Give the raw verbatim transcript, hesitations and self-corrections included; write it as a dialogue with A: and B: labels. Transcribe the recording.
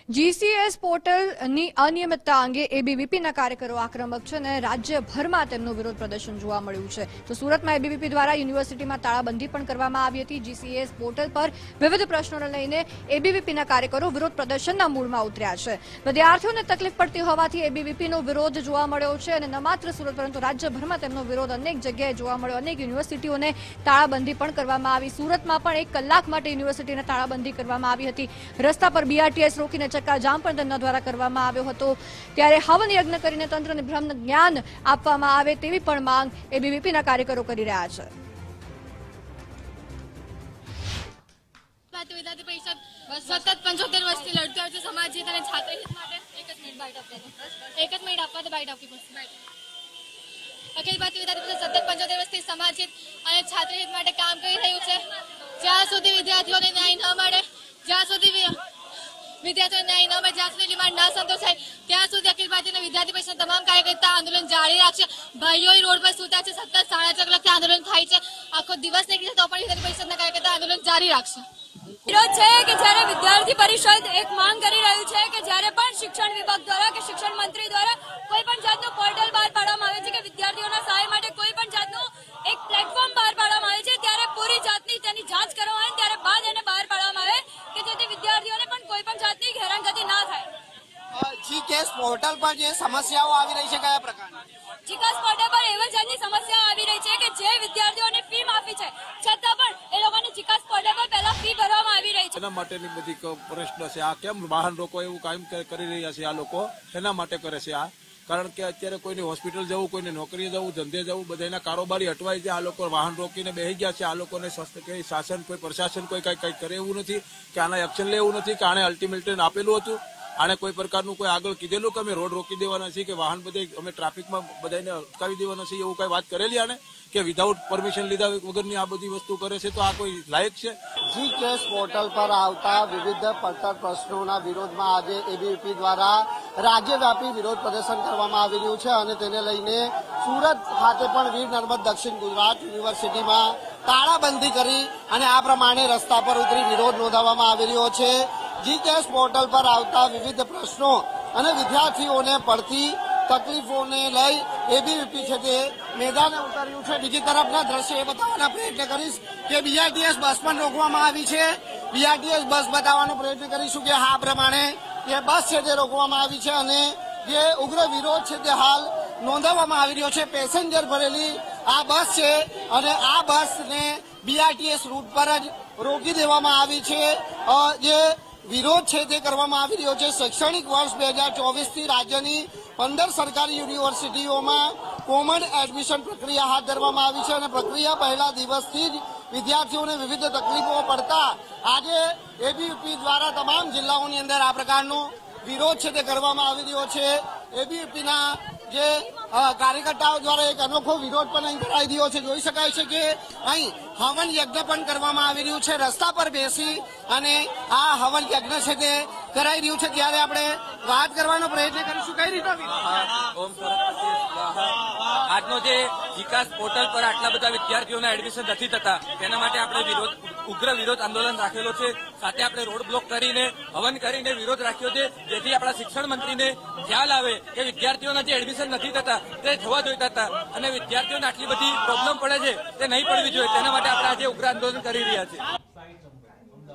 A: GCS પોર્ટલની અનિયમિતતા અંગે એબીવીપીના કાર્યકરો આક્રમક છે અને રાજ્યભરમાં તેમનું વિરોધ પ્રદર્શન જોવા મળ્યું છે. તો સુરતમાં એબીવીપી દ્વારા યુનિવર્સિટીમાં તાળાબંધી પણ કરવામાં આવી હતી. જીસીએસ પોર્ટલ પર વિવિધ પ્રશ્નોને લઈને એબીવીપીના કાર્યકરો વિરોધ પ્રદર્શનના મૂળમાં ઉતર્યા છે. વિદ્યાર્થીઓને તકલીફ પડતી હોવાથી એબીવીપીનો વિરોધ જોવા મળ્યો છે અને ન માત્ર સુરત પરંતુ રાજ્યભરમાં તેમનો વિરોધ અનેક જગ્યાએ જોવા મળ્યો. અનેક યુનિવર્સિટીઓને તાળાબંધી પણ કરવામાં આવી. સુરતમાં પણ એક કલાક માટે યુનિવર્સિટીને તાળાબંધી કરવામાં આવી હતી. રસ્તા પર બીઆરટીએસ રોકીને ચક્કાજામ પણ તેમના દ્વારા કરવામાં આવ્યો હતો. ત્યારે હવન યજ્ઞ કરીને તંત્રને બ્રહ્મ જ્ઞાન આપવામાં આવે તેવી પણ માંગ એબીવીપીના કાર્યકરો કરી રહ્યા છે.
B: વિદ્યાર્થી પરિષદ સતત પંચોતેર વર્ષથી લડતી આવે છે સમાજ હિત અને છાત્ર હિત માટે. એક જ મિનિટ બાઇટ આપવાનો એક જ મિનિટ આપવા તો બાઇટ આપવી પડશે. અખિલ ભારતીય વિદ્યાર્થી પરિષદ સતત પંચોતેર વર્ષથી સમાજ હિત અને છાત્ર હિત માટે કામ કરી રહ્યું છે. જ્યાં સુધી વિદ્યાર્થીઓને ન્યાય ન મળે, જ્યાં સુધી વિદ્યાર્થીઓને ન્યાય ન મળે, જ્યાં સુધી ડિમાન્ડ ન સંતોષાય ત્યાં સુધી અખિલ ભારતીય વિદ્યાર્થી પરિષદ તમામ કાર્યકર્તા આંદોલન જારી રાખશે. ભાઈઓ રોડ પર સૂતા છે, સતત સાડા ચાર કલાકથી આંદોલન થાય છે. આખો દિવસ નીકળી તો પણ વિદ્યાર્થી પરિષદના કાર્યકર્તા આંદોલન જારી રાખશે.
C: વિરોધ છે કે જ્યારે વિદ્યાર્થી પરિષદ એક માંગ કરી રહ્યું છે કે જ્યારે પણ શિક્ષણ વિભાગ દ્વારા કે શિક્ષણ મંત્રી દ્વારા કોઈ પણ જાતનું પોર્ટલ બહાર પાડવામાં આવે છે કે વિદ્યાર્થીઓના સહાય માટે કોઈ પણ જાતનું એક પ્લેટફોર્મ બહાર પાડવામાં આવે છે ત્યારે પૂરી જાતની તેની જાંચ કરવામાં આવે ત્યારે બાદ એને બહાર પાડવામાં આવે કે જેથી વિદ્યાર્થીઓને પણ કોઈ પણ જાતની હેરાનગતિ ના થાય.
D: જીકેસ પોર્ટલ પર જે સમસ્યાઓ આવી રહી છે કયા પ્રકારની?
C: જીકેસ પોર્ટલ પર એવા જાતની સમસ્યાઓ આવી રહી છે કે જે વિદ્યાર્થીઓને ફી માફી છે છતાં પણ એ લોકોને જીકેસ પોર્ટલ પર પહેલા ફી ભરવામાં આવી રહી છે.
E: એના માટેની બધી પ્રશ્ન છે. આ કેમ વાહન રોકો એવું કામ કરી રહ્યા છે આ લોકો? એના માટે કરે છે આ. કારણ કે અત્યારે કોઈને હોસ્પિટલ જવું, કોઈને નોકરીએ જવું, ધંધે જવું, બધાના કારોબારી અટવાય છે. આ લોકો વાહન રોકીને બેસી ગયા છે. આ લોકોને કઈ શાસન, કોઈ પ્રશાસન કોઈ કઈ કઈ કરે એવું નથી કે આને એક્શન લેવું નથી કે આને અલ્ટિમેટમ આપેલું હતું. આને કોઈ પ્રકારનું કોઈ આગળ કીધેલું કે અમે રોડ રોકી દેવાના છીએ કે વાહન બધે અમે ટ્રાફિકમાં બધાને અટકાવી દેવાના છીએ એવું કઈ વાત કરેલી આને કે વિધાઉટ પરમિશન લીધા વગરની આ બધી વસ્તુ કરે છે? તો આ કોઈ લાયક છે?
D: જીકેસ પોર્ટલ પર આવતા વિવિધ પડતર પ્રશ્નોના વિરોધમાં આજે એબીવીપી દ્વારા રાજ્યવ્યાપી વિરોધ પ્રદર્શન કરવામાં આવી રહ્યું છે અને તેને લઈને સુરત ખાતે પણ વીર નર્મદ દક્ષિણ ગુજરાત યુનિવર્સિટીમાં તાળાબંધી કરી અને આ પ્રમાણે રસ્તા પર ઉતરી વિરોધ નોંધાવવામાં આવી રહ્યો છે. જીકેસ પોર્ટલ પર આવતા વિવિધ પ્રશ્નો અને વિદ્યાર્થીઓને પડતી તકલીફોને લઈ એબીવીપી છે તે મેદાને ઉતર્યું છે. બીજી તરફના દ્રશ્ય એ બતાવવાના પ્રયત્ન કરીશ કે બીઆરટીએસ બસ પણ રોકવામાં આવી છે. બીઆરટીએસ બસ બતાવવાનો પ્રયત્ન કરીશું કે હા પ્રમાણે જે બસ છે તે રોકવામાં આવી છે અને જે ઉગ્ર વિરોધ છે તે હાલ નોંધાવવામાં આવી રહ્યો છે. પેસેન્જર ભરેલી આ બસ છે અને આ બસને બીઆરટીએસ રૂટ પર જ રોકી દેવામાં આવી છે. જે વિરોધ છે તે કરવામાં આવી રહ્યો છે. શૈક્ષણિક વર્ષ બે હજાર ચોવીસ થી રાજ્યની પંદર સરકારી યુનિવર્સિટીઓમાં કોમન એડમિશન પ્રક્રિયા હાથ ધરવામાં આવી છે અને પ્રક્રિયા પહેલા દિવસથી જ વિદ્યાર્થીઓને વિવિધ તકલીફો પડતા આજે એબીવીપી દ્વારા તમામ જિલ્લાઓની અંદર આ પ્રકારનો વિરોધ છે તે કરવામાં આવી રહ્યો છે. એબીવીપીના જે કાર્યકર્તાઓ દ્વારા એક અનોખો વિરોધ પણ અહીં કરાઈ રહ્યો છે. જોઈ શકાય છે કે અહીં હવન યજ્ઞ પણ કરવામાં આવી રહ્યું છે. રસ્તા પર બેસી અને આ હવન યજ્ઞ છે તે કરાઈ રહ્યું છે. ત્યારે આપણે વાત કરવાનો પ્રયત્ન કરીશું કઈ રીતે
F: આજનો જે જીકેસ પોર્ટલ પર આટલા બધા વિદ્યાર્થીઓના એડમિશન નથી થતા તેના માટે આપણે વિરોધ ઉગ્ર વિરોધ આંદોલન રાખેલો છે. સાથે આપણે રોડ બ્લોક કરીને હવન કરીને વિરોધ રાખ્યો છે જેથી આપણા શિક્ષણ મંત્રીને ખ્યાલ આવે કે વિદ્યાર્થીઓના જે એડમિશન નથી થતા તે થવા જોઈતા હતા અને વિદ્યાર્થીઓને આટલી બધી પ્રોબ્લેમ પડે છે તે નહીં પડવી જોઈએ. તેના માટે આપણે આજે ઉગ્ર આંદોલન કરી રહ્યા છીએ.